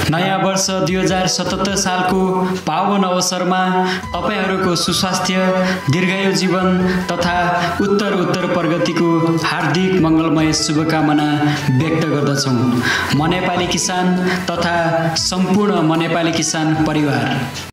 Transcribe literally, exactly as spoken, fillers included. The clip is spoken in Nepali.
नयाँ वर्ष दुई हजार सतहत्तर सालको पावन अवसरमा तपाईहरूको सुस्वास्थ्य, दीर्घायु जीवन तथा उत्तर उत्तर प्रगतिको हार्दिक मङ्गलमय शुभकामना व्यक्त गर्दछौँ। म नेपाली किसान तथा सम्पूर्ण म नेपाली किसान परिवार